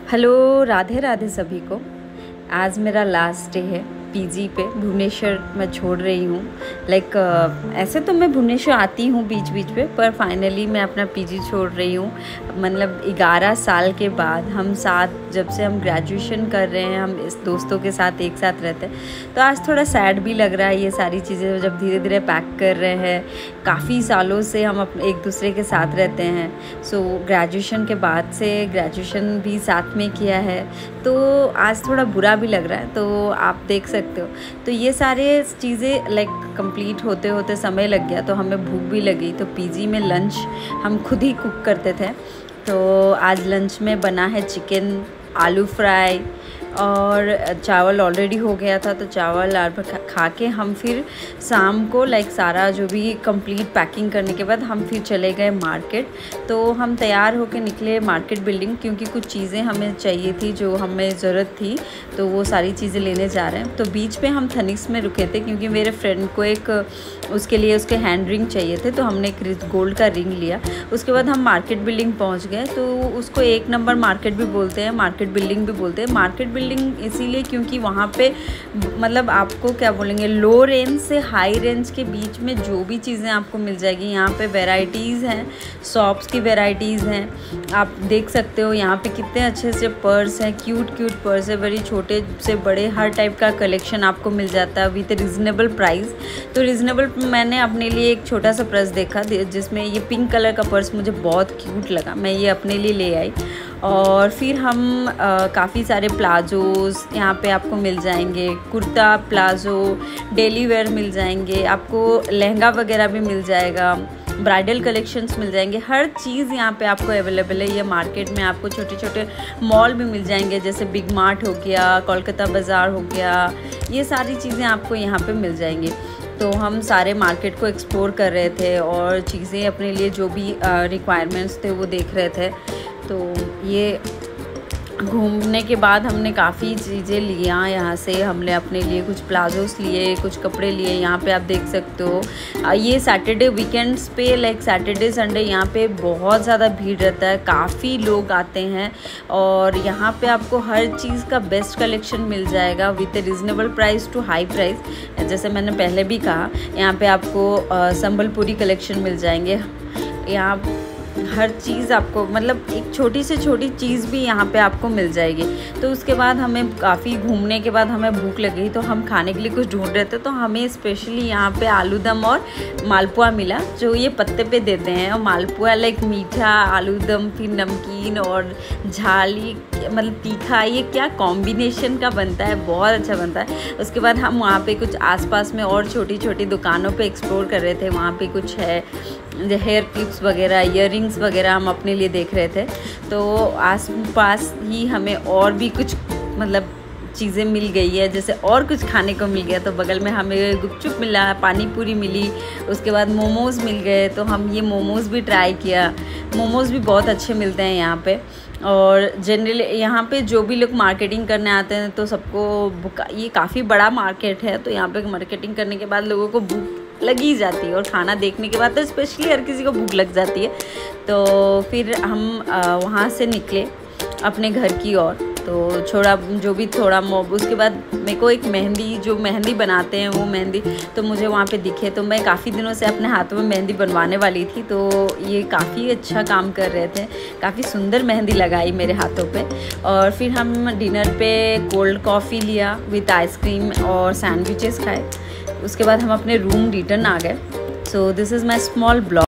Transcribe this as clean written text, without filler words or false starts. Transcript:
Hello, Radhe Radhe सभी को। आज मेरा लास्ट डे है पीजी पे। भुवनेश्वर मैं छोड़ रही हूँ। ऐसे तो मैं भुवनेश्वर आती हूँ बीच बीच पे, पर फाइनली मैं अपना पीजी छोड़ रही हूँ। मतलब 11 साल के बाद हम साथ, जब से हम ग्रेजुएशन कर रहे हैं, हम इस दोस्तों के साथ एक साथ रहते हैं। तो आज थोड़ा सैड भी लग रहा है ये सारी चीज़ें जब धीरे धीरे पैक कर रहे हैं। काफ़ी सालों से हम एक दूसरे के साथ रहते हैं। ग्रेजुएशन के बाद से ग्रेजुएशन भी साथ में किया है, तो आज थोड़ा बुरा भी लग रहा है। तो आप देख सकते हो। तो ये सारे चीज़ें कंप्लीट होते होते समय लग गया, तो हमें भूख भी लगी। तो पीजी में लंच हम खुद ही कुक करते थे। तो आज लंच में बना है चिकन, आलू फ्राई और चावल ऑलरेडी हो गया था। तो चावल खा के हम फिर शाम को सारा जो भी कंप्लीट पैकिंग करने के बाद हम फिर चले गए मार्केट। तो हम तैयार होके निकले मार्केट बिल्डिंग, क्योंकि कुछ चीज़ें हमें चाहिए थी जो हमें ज़रूरत थी, तो वो सारी चीज़ें लेने जा रहे हैं। तो बीच पे हम थनिक्स में रुके थे, क्योंकि मेरे फ्रेंड को उसके लिए उसके हैंड रिंग चाहिए थे। तो हमने एक गोल्ड का रिंग लिया। उसके बाद हम मार्केट बिल्डिंग पहुँच गए। तो उसको 1 नंबर मार्केट भी बोलते हैं, मार्केट बिल्डिंग भी बोलते हैं। मार्केट बिल्डिंग इसीलिए क्योंकि वहाँ पे मतलब आपको क्या बोलेंगे, लो रेंज से हाई रेंज के बीच में जो भी चीज़ें आपको मिल जाएगी। यहाँ पे वैरायटीज़ हैं, शॉप्स की वैरायटीज़ हैं। आप देख सकते हो यहाँ पे कितने अच्छे से पर्स हैं, क्यूट पर्स है, बड़ी छोटे से बड़े हर टाइप का कलेक्शन आपको मिल जाता है विथ रिजनेबल प्राइस। तो रिजनेबल, मैंने अपने लिए एक छोटा सा पर्स देखा जिसमें ये पिंक कलर का पर्स मुझे बहुत क्यूट लगा, मैं ये अपने लिए ले आई। और फिर हम काफ़ी सारे प्लाजोज़ यहाँ पे आपको मिल जाएंगे, कुर्ता प्लाजो, डेली वेयर मिल जाएंगे, आपको लहंगा वगैरह भी मिल जाएगा, ब्राइडल कलेक्शंस मिल जाएंगे। हर चीज़ यहाँ पे आपको अवेलेबल है। ये मार्केट में आपको छोटे छोटे मॉल भी मिल जाएंगे, जैसे बिग मार्ट हो गया, कोलकाता बाज़ार हो गया, ये सारी चीज़ें आपको यहाँ पे मिल जाएंगी। तो हम सारे मार्केट को एक्सप्लोर कर रहे थे और चीज़ें अपने लिए जो भी रिक्वायरमेंट्स थे वो देख रहे थे। तो ये घूमने के बाद हमने काफ़ी चीज़ें लिया यहाँ से। हमने अपने लिए कुछ प्लाजोस लिए, कुछ कपड़े लिए। यहाँ पे आप देख सकते हो ये सैटरडे वीकेंड्स पे सैटरडे संडे यहाँ पे बहुत ज़्यादा भीड़ रहता है, काफ़ी लोग आते हैं। और यहाँ पे आपको हर चीज़ का बेस्ट कलेक्शन मिल जाएगा with reasonable price to high price. जैसे मैंने पहले भी कहा, यहाँ पे आपको संबलपुरी कलेक्शन मिल जाएंगे। यहाँ हर चीज़ आपको, मतलब एक छोटी से छोटी चीज़ भी यहाँ पे आपको मिल जाएगी। तो उसके बाद हमें काफ़ी घूमने के बाद हमें भूख लगी, तो हम खाने के लिए कुछ ढूंढ रहे थे। तो हमें स्पेशली यहाँ पे आलू दम और मालपुआ मिला, जो ये पत्ते पे देते हैं। और मालपुआ मीठा, आलू दम फिर नमकीन और झाली, मतलब तीखा, ये क्या कॉम्बिनेशन का बनता है, बहुत अच्छा बनता है। उसके बाद हम वहाँ पे कुछ आसपास में और छोटी छोटी दुकानों पे एक्सप्लोर कर रहे थे। वहाँ पे कुछ है हेयर क्लिप्स वगैरह, ईयररिंग्स वगैरह हम अपने लिए देख रहे थे। तो आस पास ही हमें और भी कुछ मतलब चीज़ें मिल गई है, जैसे और कुछ खाने को मिल गया। तो बगल में हमें गुपचुप मिला, पानी पूरी मिली, उसके बाद मोमोज़ मिल गए। तो हम ये मोमोज़ भी ट्राई किया। मोमोज़ भी बहुत अच्छे मिलते हैं यहाँ पे। और जनरली यहाँ पे जो भी लोग मार्केटिंग करने आते हैं, तो सबको ये काफ़ी बड़ा मार्केट है। तो यहाँ पे मार्केटिंग करने के बाद लोगों को भूख लगी जाती है, और खाना देखने के बाद तो स्पेशली हर किसी को भूख लग जाती है। तो फिर हम वहाँ से निकले अपने घर की ओर। तो थोड़ा उसके बाद मेरे को एक मेहंदी बनाते हैं, वो मेहंदी तो मुझे वहाँ पे दिखे। तो मैं काफ़ी दिनों से अपने हाथों में मेहंदी बनवाने वाली थी। तो ये काफ़ी अच्छा काम कर रहे थे, काफ़ी सुंदर मेहंदी लगाई मेरे हाथों पे। और फिर हम डिनर पे कोल्ड कॉफ़ी लिया विथ आइसक्रीम और सैंडविचेस खाए। उसके बाद हम अपने रूम रिटर्न आ गए। So this is my small blog.